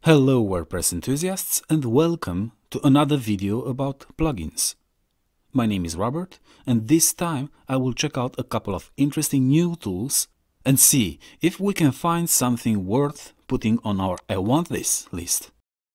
Hello WordPress enthusiasts and welcome to another video about plugins. My name is Robert and this time I will check out a couple of interesting new tools and see if we can find something worth putting on our I want this list.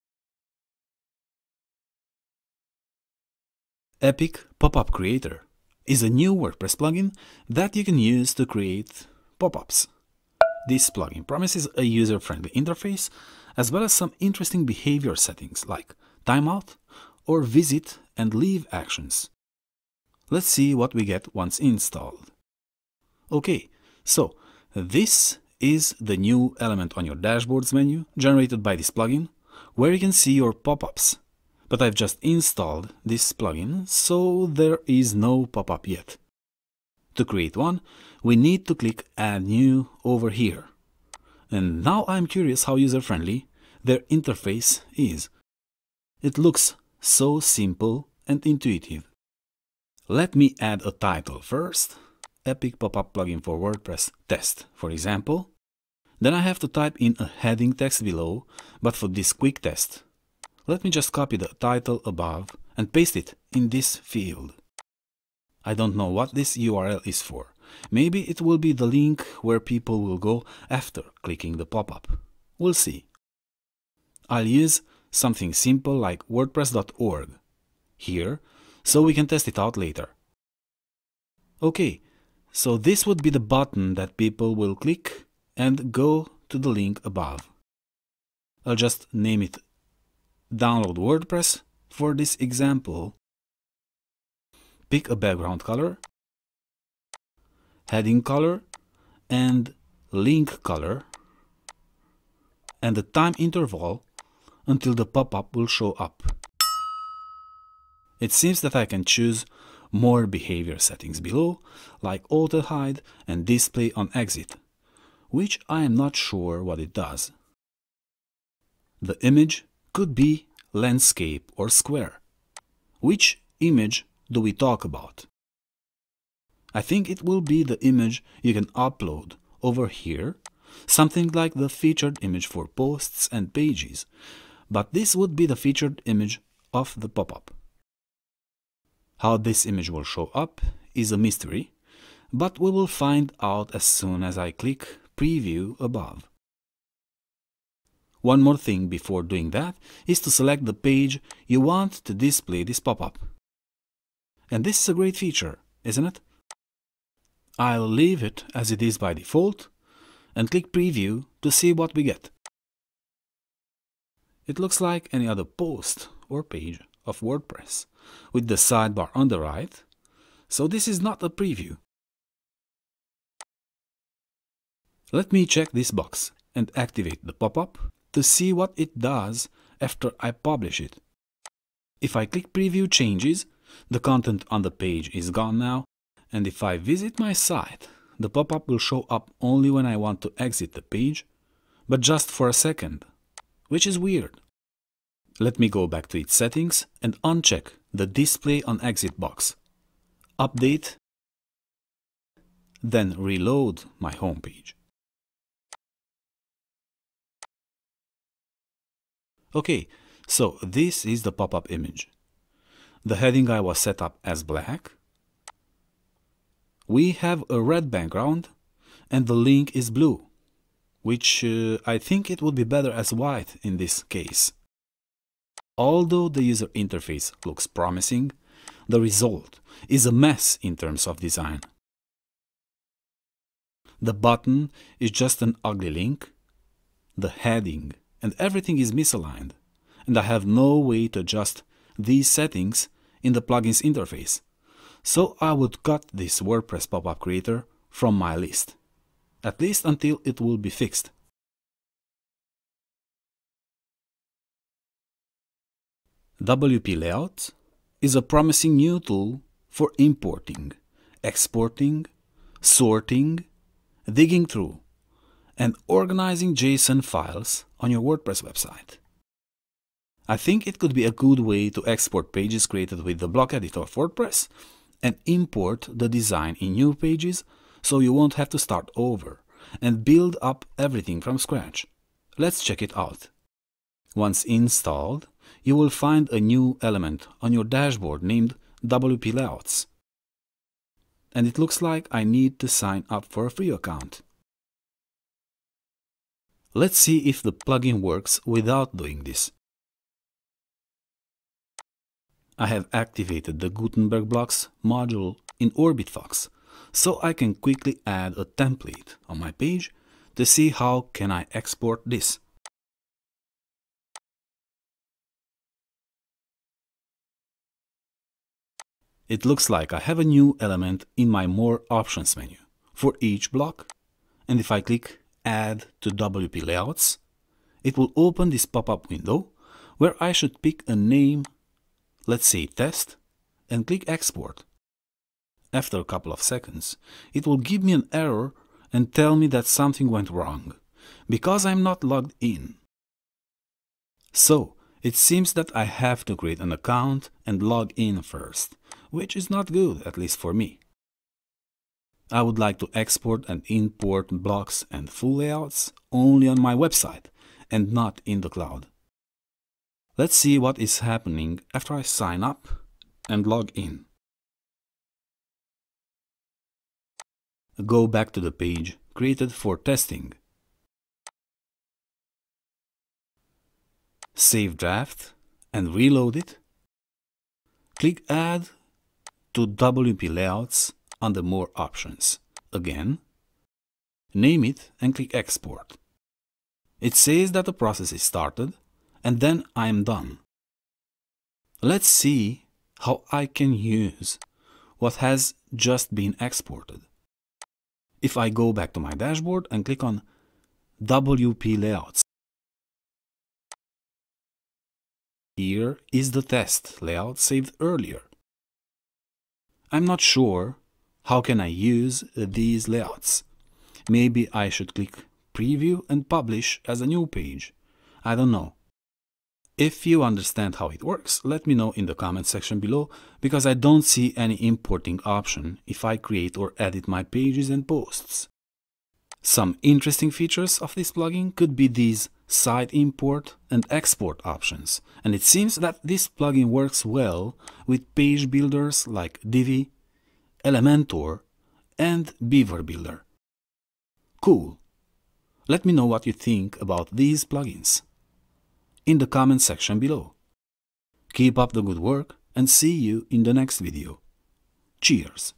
Epic Popup Creator is a new WordPress plugin that you can use to create pop-ups. This plugin promises a user-friendly interface as well as some interesting behavior settings like timeout or visit and leave actions. Let's see what we get once installed. Okay, so this is the new element on your dashboards menu generated by this plugin where you can see your pop-ups. But I've just installed this plugin, so there is no pop-up yet. To create one, we need to click Add New over here. And now I'm curious how user-friendly their interface is. It looks so simple and intuitive. Let me add a title first. Epic Pop-up Plugin for WordPress Test, for example. Then I have to type in a heading text below, but for this quick test, let me just copy the title above and paste it in this field. I don't know what this URL is for. Maybe it will be the link where people will go after clicking the pop-up. We'll see. I'll use something simple like wordpress.org here, so we can test it out later. Okay, so this would be the button that people will click and go to the link above. I'll just name it Download WordPress for this example. Pick a background color, heading color, and link color, and the time interval until the pop-up will show up. It seems that I can choose more behavior settings below, like auto hide and display on exit, which I am not sure what it does. The image could be landscape or square. Which image do we talk about? I think it will be the image you can upload over here, something like the featured image for posts and pages, but this would be the featured image of the pop-up. How this image will show up is a mystery, but we will find out as soon as I click Preview above. One more thing before doing that is to select the page you want to display this pop-up. And this is a great feature, isn't it? I'll leave it as it is by default and click Preview to see what we get. It looks like any other post or page of WordPress with the sidebar on the right, so this is not a preview. Let me check this box and activate the pop-up to see what it does after I publish it. If I click Preview Changes, the content on the page is gone now, and if I visit my site, the pop-up will show up only when I want to exit the page, but just for a second, which is weird. Let me go back to its settings and uncheck the Display on Exit box. Update, then reload my homepage. Okay, so this is the pop-up image. The heading I was set up as black. We have a red background and the link is blue, which I think it would be better as white in this case. Although the user interface looks promising, the result is a mess in terms of design. The button is just an ugly link, the heading and everything is misaligned, and I have no way to adjust these settings in the plugin's interface, so I would cut this WordPress Pop-up Creator from my list, at least until it will be fixed. WPLayout is a promising new tool for importing, exporting, sorting, digging through, and organizing JSON files on your WordPress website. I think it could be a good way to export pages created with the Block Editor of WordPress and import the design in new pages so you won't have to start over and build up everything from scratch. Let's check it out. Once installed, you will find a new element on your dashboard named WPLayouts. And it looks like I need to sign up for a free account. Let's see if the plugin works without doing this. I have activated the Gutenberg blocks module in OrbitFox, so I can quickly add a template on my page to see how can I export this. It looks like I have a new element in my More Options menu for each block, and if I click Add to WP Layouts, it will open this pop-up window where I should pick a name, let's say Test, and click Export. After a couple of seconds, it will give me an error and tell me that something went wrong, because I'm not logged in. So, it seems that I have to create an account and log in first, which is not good, at least for me. I would like to export and import blocks and full layouts only on my website and not in the cloud. Let's see what is happening after I sign up and log in. Go back to the page created for testing. Save draft and reload it. Click Add to WP Layouts under More Options. Again, name it and click Export. It says that the process is started and then I am done. Let's see how I can use what has just been exported. If I go back to my dashboard and click on WP Layouts, here is the test layout saved earlier. I'm not sure how can I use these layouts. Maybe I should click Preview and Publish as a new page. I don't know. If you understand how it works, let me know in the comment section below, because I don't see any importing option if I create or edit my pages and posts. Some interesting features of this plugin could be these site import and export options, and it seems that this plugin works well with page builders like Divi, Elementor, and Beaver Builder. Cool! Let me know what you think about these plugins in the comment section below. Keep up the good work and see you in the next video. Cheers!